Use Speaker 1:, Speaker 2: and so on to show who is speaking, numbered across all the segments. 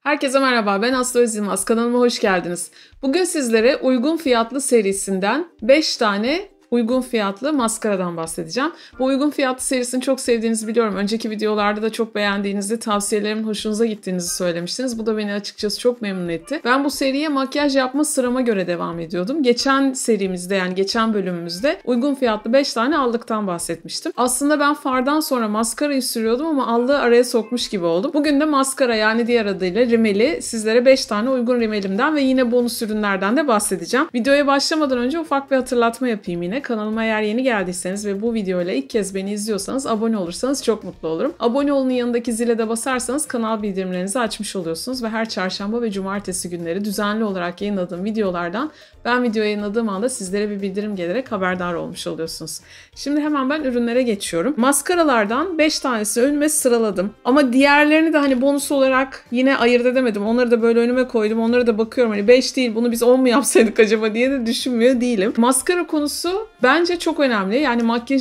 Speaker 1: Herkese merhaba, ben Aslı Özilmaz. Kanalıma hoş geldiniz. Bugün sizlere uygun fiyatlı serisinden 5 tane uygun fiyatlı maskaradan bahsedeceğim. Bu uygun fiyatlı serisini çok sevdiğinizi biliyorum. Önceki videolarda da çok beğendiğinizi, tavsiyelerimin hoşunuza gittiğinizi söylemiştiniz. Bu da beni açıkçası çok memnun etti. Ben bu seriye makyaj yapma sırama göre devam ediyordum. Geçen serimizde, yani geçen bölümümüzde uygun fiyatlı 5 tane allıktan bahsetmiştim. Aslında ben fardan sonra maskarayı sürüyordum ama allığı araya sokmuş gibi oldum. Bugün de maskara, yani diğer adıyla rimeli, sizlere 5 tane uygun rimelimden ve yine bonus ürünlerden de bahsedeceğim. Videoya başlamadan önce ufak bir hatırlatma yapayım yine. Kanalıma eğer yeni geldiyseniz ve bu videoyla ilk kez beni izliyorsanız abone olursanız çok mutlu olurum. Abone olun, yanındaki zile de basarsanız kanal bildirimlerinizi açmış oluyorsunuz ve her çarşamba ve cumartesi günleri düzenli olarak yayınladığım videolardan ben video yayınladığım anda sizlere bir bildirim gelerek haberdar olmuş oluyorsunuz. Şimdi hemen ben ürünlere geçiyorum. Maskaralardan 5 tanesini önüme sıraladım. Ama diğerlerini de hani bonus olarak yine ayırt edemedim. Onları da böyle önüme koydum. Onlara da bakıyorum. Hani 5 değil, bunu biz 10 mu yapsaydık acaba diye de düşünmüyor değilim. Maskara konusu bence çok önemli. Yani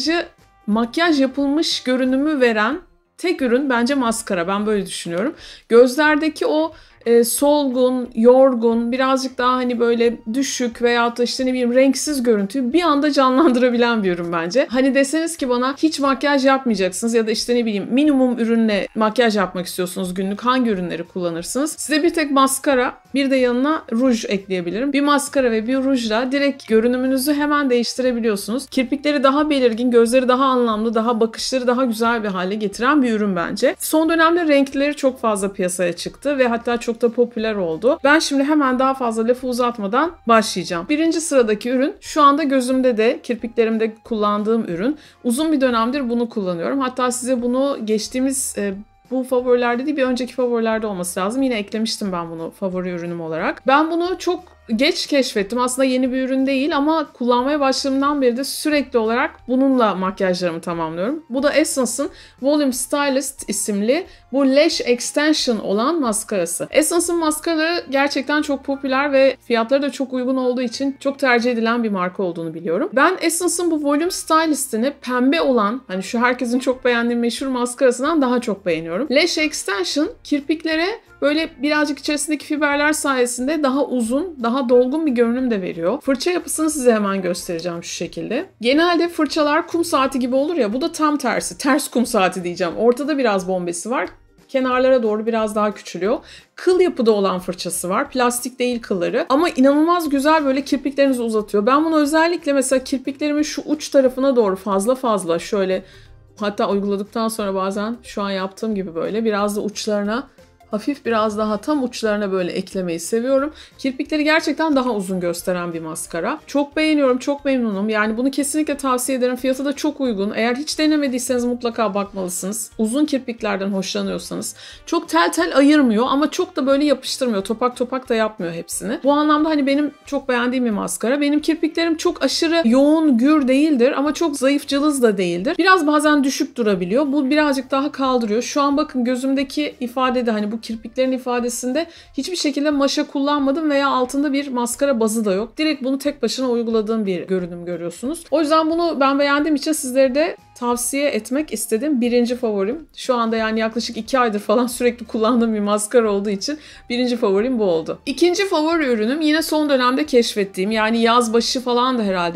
Speaker 1: makyaj yapılmış görünümü veren tek ürün bence maskara. Ben böyle düşünüyorum. Gözlerdeki o solgun, yorgun, birazcık daha hani böyle düşük veyahut da işte ne bileyim renksiz görüntüyü bir anda canlandırabilen bir ürün bence. Hani deseniz ki bana hiç makyaj yapmayacaksınız ya da işte ne bileyim minimum ürünle makyaj yapmak istiyorsunuz günlük, hangi ürünleri kullanırsınız? Size bir tek maskara, bir de yanına ruj ekleyebilirim. Bir maskara ve bir rujla direkt görünümünüzü hemen değiştirebiliyorsunuz. Kirpikleri daha belirgin, gözleri daha anlamlı, daha bakışları daha güzel bir hale getiren bir ürün bence. Son dönemde renkleri çok fazla piyasaya çıktı ve hatta çok da popüler oldu. Ben şimdi hemen daha fazla lafı uzatmadan başlayacağım. Birinci sıradaki ürün şu anda gözümde de, kirpiklerimde kullandığım ürün. Uzun bir dönemdir bunu kullanıyorum. Hatta size bunu geçtiğimiz bu favorilerde değil, bir önceki favorilerde olması lazım. Yine eklemiştim ben bunu favori ürünüm olarak. Ben bunu çok geç keşfettim. Aslında yeni bir ürün değil ama kullanmaya başladığımdan beri de sürekli olarak bununla makyajlarımı tamamlıyorum. Bu da Essence'ın Volume Stylist isimli bu lash extension olan maskarası. Essence'ın maskaraları gerçekten çok popüler ve fiyatları da çok uygun olduğu için çok tercih edilen bir marka olduğunu biliyorum. Ben Essence'ın bu Volume Stylist'ini pembe olan, hani şu herkesin çok beğendiği meşhur maskarasından daha çok beğeniyorum. Lash extension kirpiklere böyle birazcık içerisindeki fiberler sayesinde daha uzun, daha dolgun bir görünüm de veriyor. Fırça yapısını size hemen göstereceğim şu şekilde. Genelde fırçalar kum saati gibi olur ya, bu da tam tersi. Ters kum saati diyeceğim. Ortada biraz bombesi var. Kenarlara doğru biraz daha küçülüyor. Kıl yapıda olan fırçası var. Plastik değil kılları. Ama inanılmaz güzel böyle kirpiklerinizi uzatıyor. Ben bunu özellikle mesela kirpiklerimin şu uç tarafına doğru fazla şöyle, hatta uyguladıktan sonra bazen şu an yaptığım gibi böyle biraz da uçlarına, hafif biraz daha tam uçlarına böyle eklemeyi seviyorum. Kirpikleri gerçekten daha uzun gösteren bir maskara. Çok beğeniyorum, çok memnunum. Yani bunu kesinlikle tavsiye ederim. Fiyatı da çok uygun. Eğer hiç denemediyseniz mutlaka bakmalısınız. Uzun kirpiklerden hoşlanıyorsanız. Çok tel ayırmıyor ama çok da böyle yapıştırmıyor. Topak topak da yapmıyor hepsini. Bu anlamda hani benim çok beğendiğim bir maskara. Benim kirpiklerim çok aşırı yoğun, gür değildir ama çok zayıf, cılız da değildir. Biraz bazen düşük durabiliyor. Bu birazcık daha kaldırıyor. Şu an bakın gözümdeki ifadede, hani bu kirpiklerin ifadesinde hiçbir şekilde maşa kullanmadım veya altında bir maskara bazı da yok. Direkt bunu tek başına uyguladığım bir görünüm görüyorsunuz. O yüzden bunu ben beğendiğim için sizlere de tavsiye etmek istedim. Birinci favorim. Şu anda yani yaklaşık 2 aydır falan sürekli kullandığım bir maskara olduğu için birinci favorim bu oldu. İkinci favori ürünüm yine son dönemde keşfettiğim, yani yaz başı falan da herhalde.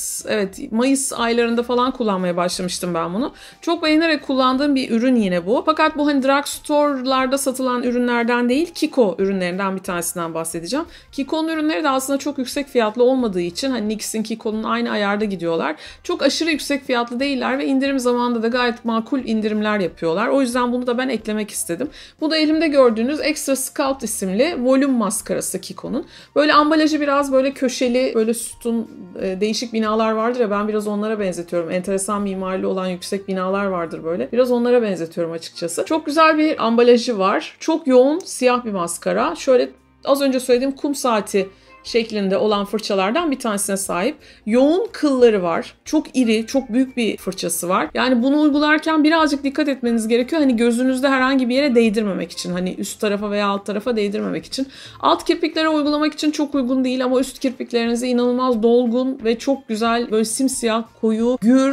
Speaker 1: Evet, Mayıs aylarında falan kullanmaya başlamıştım ben bunu. Çok beğenerek kullandığım bir ürün yine bu. Fakat bu hani drugstore'larda satılan ürünlerden değil, Kiko ürünlerinden bir tanesinden bahsedeceğim. Kiko'nun ürünleri de aslında çok yüksek fiyatlı olmadığı için, hani NYX'in, Kiko'nun aynı ayarda gidiyorlar. Çok aşırı yüksek fiyatlı değiller ve indirim zamanında da gayet makul indirimler yapıyorlar. O yüzden bunu da ben eklemek istedim. Bu da elimde gördüğünüz Extra Sculpt isimli volüm maskarası Kiko'nun. Böyle ambalajı biraz böyle köşeli, böyle sütun, değişik binalar vardır ya, ben biraz onlara benzetiyorum. Enteresan mimarili olan yüksek binalar vardır böyle. Biraz onlara benzetiyorum açıkçası. Çok güzel bir ambalajı var. Çok yoğun siyah bir maskara. Şöyle az önce söylediğim kum saati şeklinde olan fırçalardan bir tanesine sahip. Yoğun kılları var. Çok iri, çok büyük bir fırçası var. Yani bunu uygularken birazcık dikkat etmeniz gerekiyor. Hani gözünüzde herhangi bir yere değdirmemek için. Hani üst tarafa veya alt tarafa değdirmemek için. Alt kirpiklere uygulamak için çok uygun değil ama üst kirpiklerinize inanılmaz dolgun ve çok güzel, böyle simsiyah, koyu, gür,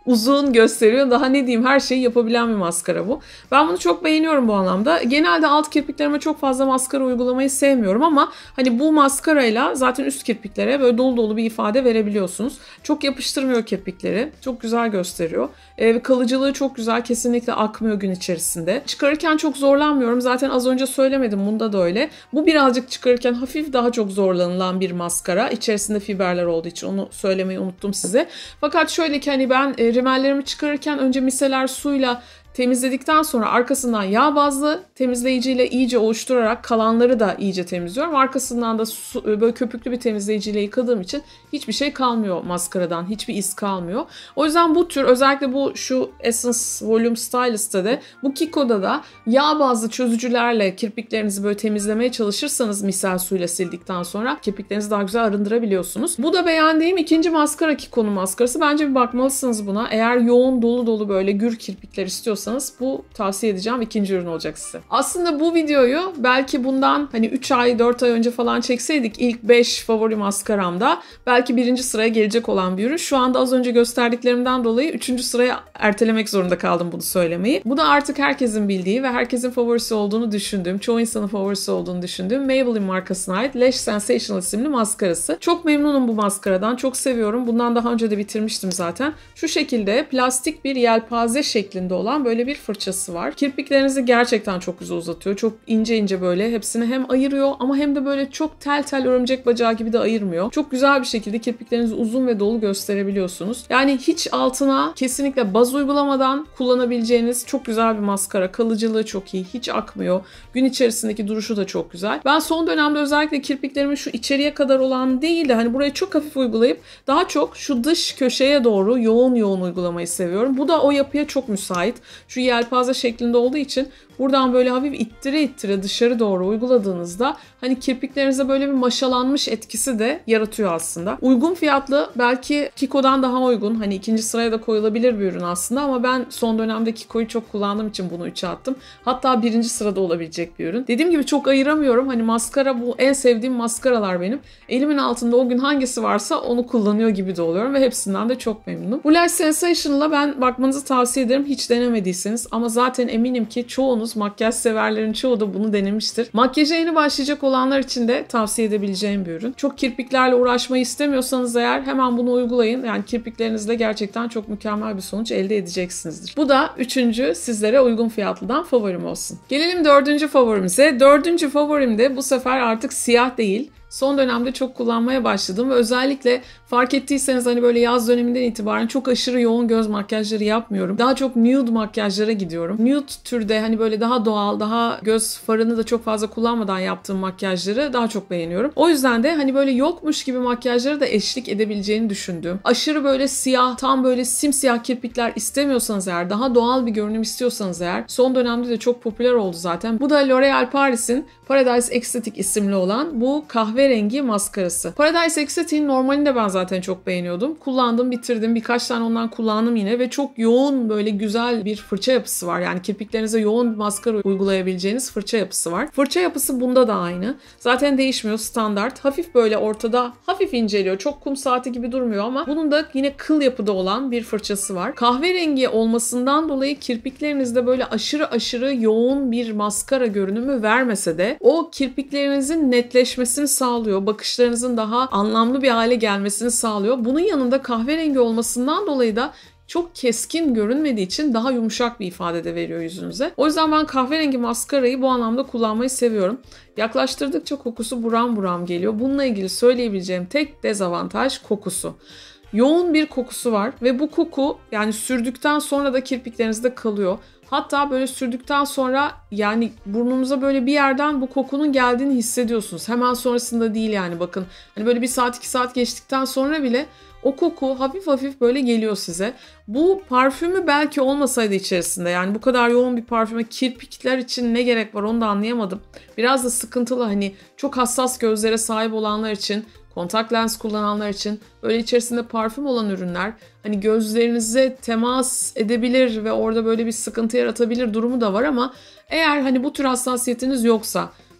Speaker 1: uzun gösteriyor. Daha ne diyeyim, her şeyi yapabilen bir maskara bu. Ben bunu çok beğeniyorum bu anlamda. Genelde alt kirpiklerime çok fazla maskara uygulamayı sevmiyorum ama hani bu maskarayla zaten üst kirpiklere böyle dolu dolu bir ifade verebiliyorsunuz. Çok yapıştırmıyor kirpikleri. Çok güzel gösteriyor. Kalıcılığı çok güzel. Kesinlikle akmıyor gün içerisinde. Çıkarırken çok zorlanmıyorum. Zaten az önce söylemedim. Bunda da öyle. Bu birazcık çıkarırken hafif daha çok zorlanılan bir maskara. İçerisinde fiberler olduğu için onu söylemeyi unuttum size. Fakat şöyle ki hani ben rimellerimi çıkarırken önce miseler suyla temizledikten sonra arkasından yağ bazlı temizleyiciyle iyice ovuşturarak kalanları da iyice temizliyorum. Arkasından da böyle köpüklü bir temizleyiciyle yıkadığım için hiçbir şey kalmıyor maskaradan. Hiçbir iz kalmıyor. O yüzden bu tür, özellikle bu şu Essence Volume Stylist'ta da, bu Kiko'da da yağ bazlı çözücülerle kirpiklerinizi böyle temizlemeye çalışırsanız misel suyla sildikten sonra kirpiklerinizi daha güzel arındırabiliyorsunuz. Bu da beğendiğim ikinci maskara, Kiko'nun maskarası. Bence bir bakmalısınız buna. Eğer yoğun dolu dolu böyle gür kirpikler istiyorsanız bu tavsiye edeceğim ikinci ürün olacak size. Aslında bu videoyu belki bundan hani 3 ay 4 ay önce falan çekseydik, ilk 5 favori maskaramda belki birinci sıraya gelecek olan bir ürün. Şu anda az önce gösterdiklerimden dolayı 3. sıraya ertelemek zorunda kaldım bunu söylemeyi. Bu da artık herkesin bildiği ve herkesin favorisi olduğunu düşündüğüm, çoğu insanın favorisi olduğunu düşündüğüm Maybelline markasına ait Lash Sensational isimli maskarası. Çok memnunum bu maskaradan. Çok seviyorum. Bundan daha önce de bitirmiştim zaten. Şu şekilde plastik bir yelpaze şeklinde olan böyle bir fırçası var. Kirpiklerinizi gerçekten çok güzel uzatıyor. Çok ince ince böyle hepsini hem ayırıyor ama hem de böyle çok tel tel örümcek bacağı gibi de ayırmıyor. Çok güzel bir şekilde kirpiklerinizi uzun ve dolu gösterebiliyorsunuz. Yani hiç altına kesinlikle baz uygulamadan kullanabileceğiniz çok güzel bir maskara. Kalıcılığı çok iyi. Hiç akmıyor. Gün içerisindeki duruşu da çok güzel. Ben son dönemde özellikle kirpiklerimin şu içeriye kadar olan değil de hani buraya çok hafif uygulayıp daha çok şu dış köşeye doğru yoğun yoğun uygulamayı seviyorum. Bu da o yapıya çok müsait. Şu yelpaze şeklinde olduğu için buradan böyle hafif ittire ittire dışarı doğru uyguladığınızda hani kirpiklerinize böyle bir maşalanmış etkisi de yaratıyor aslında. Uygun fiyatlı, belki Kiko'dan daha uygun. Hani ikinci sıraya da koyulabilir bir ürün aslında ama ben son dönemde Kiko'yu çok kullandığım için bunu 3'e attım. Hatta birinci sırada olabilecek bir ürün. Dediğim gibi çok ayıramıyorum. Hani maskara, bu en sevdiğim maskaralar benim. Elimin altında o gün hangisi varsa onu kullanıyor gibi de oluyorum ve hepsinden de çok memnunum. Bu Lash Sensational'a ben bakmanızı tavsiye ederim. Hiç denemediyseniz, ama zaten eminim ki çoğunuz, makyaj severlerin çoğu da bunu denemiştir. Makyaja yeni başlayacak olanlar için de tavsiye edebileceğim bir ürün. Çok kirpiklerle uğraşmayı istemiyorsanız eğer hemen bunu uygulayın. Yani kirpiklerinizle gerçekten çok mükemmel bir sonuç elde edeceksinizdir. Bu da 3. sizlere uygun fiyatlıdan favorim olsun. Gelelim 4. favorimize. 4. favorim de bu sefer artık siyah değil. Son dönemde çok kullanmaya başladım ve özellikle fark ettiyseniz hani böyle yaz döneminden itibaren çok aşırı yoğun göz makyajları yapmıyorum. Daha çok nude makyajlara gidiyorum. Nude türde hani böyle daha doğal, daha göz farını da çok fazla kullanmadan yaptığım makyajları daha çok beğeniyorum. O yüzden de hani böyle yokmuş gibi makyajlara da eşlik edebileceğini düşündüğüm, aşırı böyle siyah, tam böyle simsiyah kirpikler istemiyorsanız eğer, daha doğal bir görünüm istiyorsanız eğer, son dönemde de çok popüler oldu zaten. Bu da L'Oréal Paris'in Paradise Exotic isimli olan bu kahverengi maskarası. Paradise Exotic'in normalini de ben zaten çok beğeniyordum. Kullandım, bitirdim. Birkaç tane ondan kullandım yine ve çok yoğun, böyle güzel bir fırça yapısı var. Yani kirpiklerinize yoğun bir maskara uygulayabileceğiniz fırça yapısı var. Fırça yapısı bunda da aynı. Zaten değişmiyor, standart. Hafif böyle ortada, hafif inceliyor. Çok kum saati gibi durmuyor ama bunun da yine kıl yapıda olan bir fırçası var. Kahverengi olmasından dolayı kirpiklerinizde böyle aşırı yoğun bir maskara görünümü vermese de o kirpiklerinizin netleşmesini sağlıyor. Bakışlarınızın daha anlamlı bir hale gelmesini sağlıyor. Bunun yanında kahverengi olmasından dolayı da çok keskin görünmediği için daha yumuşak bir ifade de veriyor yüzünüze. O yüzden ben kahverengi maskarayı bu anlamda kullanmayı seviyorum. Yaklaştırdıkça kokusu buram buram geliyor. Bununla ilgili söyleyebileceğim tek dezavantaj kokusu. Yoğun bir kokusu var ve bu koku yani sürdükten sonra da kirpiklerinizde kalıyor. Hatta böyle sürdükten sonra yani burnunuza böyle bir yerden bu kokunun geldiğini hissediyorsunuz. Hemen sonrasında değil yani, bakın. Hani böyle 1 saat 2 saat geçtikten sonra bile o koku hafif hafif böyle geliyor size. Bu parfümü belki olmasaydı içerisinde, yani bu kadar yoğun bir parfüme kirpikler için ne gerek var onu da anlayamadım. Biraz da sıkıntılı, hani çok hassas gözlere sahip olanlar için, kontak lens kullananlar için böyle içerisinde parfüm olan ürünler hani gözlerinize temas edebilir ve orada böyle bir sıkıntı yaratabilir durumu da var ama eğer hani bu tür hassasiyetiniz yoksa,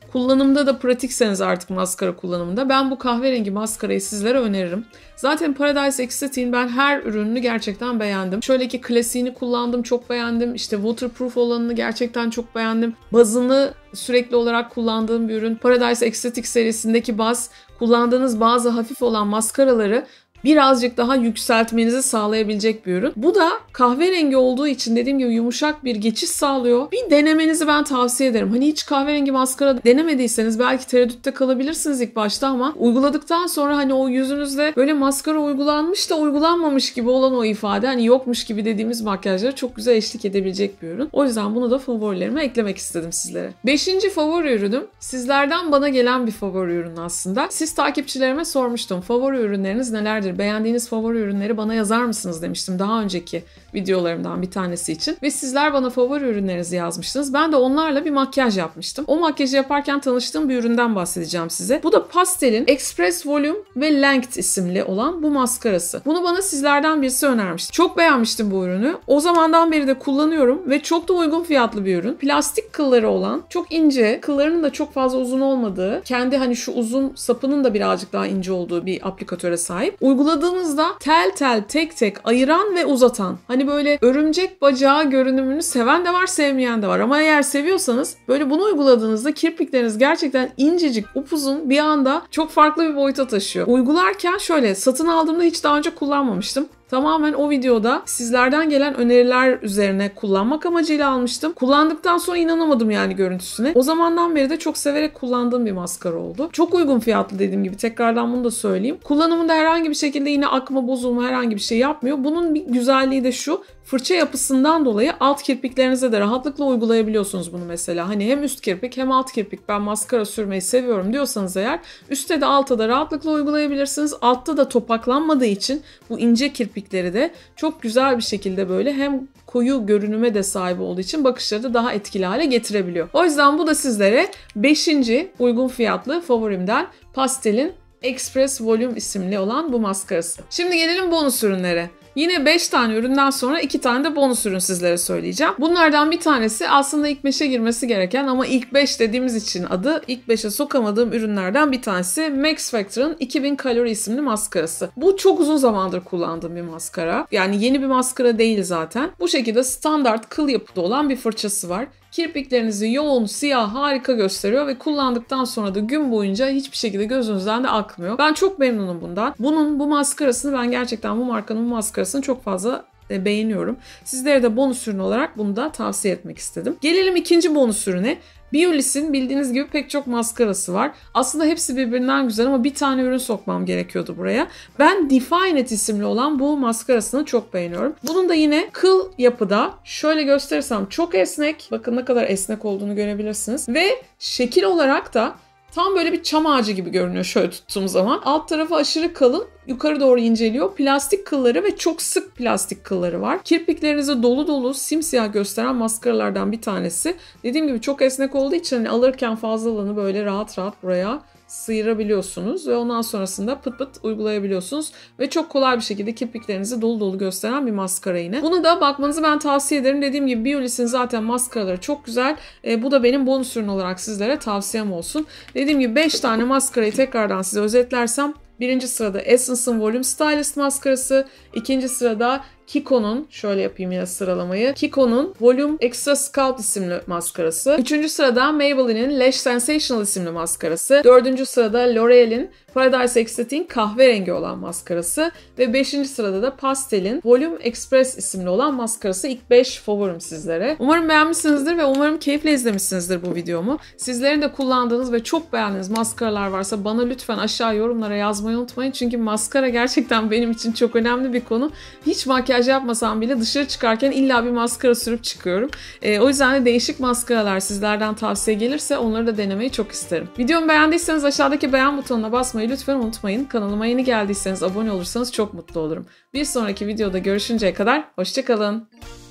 Speaker 1: kullanımda da pratikseniz artık maskara kullanımında ben bu kahverengi maskarayı sizlere öneririm. Zaten Paradise Exotic'in ben her ürününü gerçekten beğendim. Şöyle ki klasiğini kullandım, çok beğendim. İşte waterproof olanını gerçekten çok beğendim. Bazını sürekli olarak kullandığım bir ürün. Paradise Exotic serisindeki baz, kullandığınız bazı hafif olan maskaraları birazcık daha yükseltmenizi sağlayabilecek bir ürün. Bu da kahverengi olduğu için dediğim gibi yumuşak bir geçiş sağlıyor. Bir denemenizi ben tavsiye ederim. Hani hiç kahverengi maskara denemediyseniz belki tereddütte kalabilirsiniz ilk başta ama uyguladıktan sonra hani o yüzünüzde böyle maskara uygulanmış da uygulanmamış gibi olan o ifade, hani yokmuş gibi dediğimiz makyajlara çok güzel eşlik edebilecek bir ürün. O yüzden bunu da favorilerime eklemek istedim sizlere. 5. favori ürünüm sizlerden bana gelen bir favori ürün aslında. Siz takipçilerime sormuştum. Favori ürünleriniz nelerdir? Beğendiğiniz favori ürünleri bana yazar mısınız demiştim daha önceki videolarımdan bir tanesi için. Ve sizler bana favori ürünlerinizi yazmıştınız. Ben de onlarla bir makyaj yapmıştım. O makyajı yaparken tanıştığım bir üründen bahsedeceğim size. Bu da Pastel'in Express Volume ve Length isimli olan bu maskarası. Bunu bana sizlerden birisi önermişti. Çok beğenmiştim bu ürünü. O zamandan beri de kullanıyorum ve çok da uygun fiyatlı bir ürün. Plastik kılları olan, çok ince, kıllarının da çok fazla uzun olmadığı, kendi hani şu uzun sapının da birazcık daha ince olduğu bir aplikatöre sahip. Uyguladığınızda tel tel tek tek ayıran ve uzatan. Hani böyle örümcek bacağı görünümünü seven de var, sevmeyen de var. Ama eğer seviyorsanız böyle bunu uyguladığınızda kirpikleriniz gerçekten incecik, upuzun, bir anda çok farklı bir boyuta taşıyor. Uygularken şöyle, satın aldığımda hiç daha önce kullanmamıştım. Tamamen o videoda sizlerden gelen öneriler üzerine kullanmak amacıyla almıştım. Kullandıktan sonra inanamadım yani görüntüsüne. O zamandan beri de çok severek kullandığım bir maskara oldu. Çok uygun fiyatlı dediğim gibi, tekrardan bunu da söyleyeyim. Kullanımında herhangi bir şekilde yine akma, bozulma herhangi bir şey yapmıyor. Bunun bir güzelliği de şu: fırça yapısından dolayı alt kirpiklerinize de rahatlıkla uygulayabiliyorsunuz bunu mesela. Hani hem üst kirpik hem alt kirpik ben maskara sürmeyi seviyorum diyorsanız eğer, üstte de altta da rahatlıkla uygulayabilirsiniz. Altta da topaklanmadığı için bu ince kirpikleri de çok güzel bir şekilde böyle hem koyu görünüme de sahip olduğu için bakışları da daha etkili hale getirebiliyor. O yüzden bu da sizlere 5. uygun fiyatlı favorimden Pastel'in Express Volume isimli olan bu maskarası. Şimdi gelelim bonus ürünlere. Yine 5 tane üründen sonra 2 tane de bonus ürün sizlere söyleyeceğim. Bunlardan bir tanesi aslında ilk 5'e girmesi gereken ama ilk 5 dediğimiz için adı ilk 5'e sokamadığım ürünlerden bir tanesi Max Factor'ın 2000 kalori isimli maskarası. Bu çok uzun zamandır kullandığım bir maskara. Yani yeni bir maskara değil zaten. Bu şekilde standart kıl yapıda olan bir fırçası var. Kirpiklerinizi yoğun, siyah, harika gösteriyor ve kullandıktan sonra da gün boyunca hiçbir şekilde gözünüzden de akmıyor. Ben çok memnunum bundan. Bu maskarasını ben gerçekten bu markanın bu maskarasını çok fazla beğeniyorum. Sizlere de bonus ürün olarak bunu da tavsiye etmek istedim. Gelelim ikinci bonus ürüne. Biolis'in bildiğiniz gibi pek çok maskarası var. Aslında hepsi birbirinden güzel ama bir tane ürün sokmam gerekiyordu buraya. Ben Define It isimli olan bu maskarasını çok beğeniyorum. Bunun da yine kıl yapıda, şöyle gösterirsem çok esnek. Bakın ne kadar esnek olduğunu görebilirsiniz. Ve şekil olarak da tam böyle bir çam ağacı gibi görünüyor şöyle tuttuğum zaman. Alt tarafı aşırı kalın, yukarı doğru inceliyor. Plastik kılları ve çok sık plastik kılları var. Kirpiklerinizi dolu dolu simsiyah gösteren maskaralardan bir tanesi. Dediğim gibi çok esnek olduğu için hani alırken fazlalığını böyle rahat rahat buraya sıyırabiliyorsunuz ve ondan sonrasında pıt pıt uygulayabiliyorsunuz ve çok kolay bir şekilde kirpiklerinizi dolu dolu gösteren bir maskara yine. Bunu da bakmanızı ben tavsiye ederim. Dediğim gibi Biolis'in zaten maskaraları çok güzel. Bu da benim bonus ürün olarak sizlere tavsiyem olsun. Dediğim gibi 5 tane maskarayı tekrardan size özetlersem: birinci sırada Essence'ın Volume Stylist maskarası, ikinci sırada Kiko'nun, şöyle yapayım yine sıralamayı, Kiko'nun Volume Extra Sculpt isimli maskarası. Üçüncü sırada Maybelline'in Lash Sensational isimli maskarası. Dördüncü sırada L'Oreal'in Paradise Exotic'in kahverengi olan maskarası. Ve beşinci sırada da Pastel'in Volume Express isimli olan maskarası. İlk 5 favorim sizlere. Umarım beğenmişsinizdir ve umarım keyifle izlemişsinizdir bu videomu. Sizlerin de kullandığınız ve çok beğendiğiniz maskaralar varsa bana lütfen aşağı yorumlara yazmayı unutmayın. Çünkü maskara gerçekten benim için çok önemli bir konu. Hiç makyaj yapmasam bile dışarı çıkarken illa bir maskara sürüp çıkıyorum. O yüzden de değişik maskaralar sizlerden tavsiye gelirse onları da denemeyi çok isterim. Videomu beğendiyseniz aşağıdaki beğen butonuna basmayı lütfen unutmayın. Kanalıma yeni geldiyseniz abone olursanız çok mutlu olurum. Bir sonraki videoda görüşünceye kadar hoşça kalın.